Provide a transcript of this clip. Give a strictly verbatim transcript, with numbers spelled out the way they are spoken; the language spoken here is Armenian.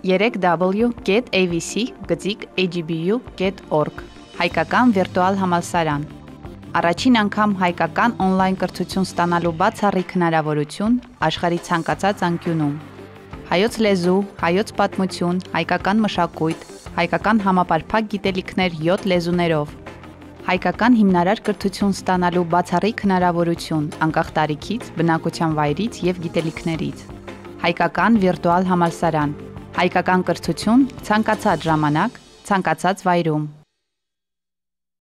երեք w կետ a v c գծիկ a g b u կետ org Հայկական վիրտուալ համալսարան Առաջին անգամ հայկական օնլայն կրթություն ստանալու բացառիկ հնարավորություն աշխարհի ցանկացած անկյունում Հայոց լեզու, հայոց պատմություն, հայկական մշակույթ, հայկական համապարփակ գիտելիքներ յոթ լեզուներով Հայկական հիմնարար կրթություն ստանալու բացառիկ հնարավորություն անկախ տարիքից, բնակության վայրից և գիտելիքներից Հայկական վիրտուալ համալսարան Հայկական կրթություն ցանկացած ժամանակ, ցանկացած վայրում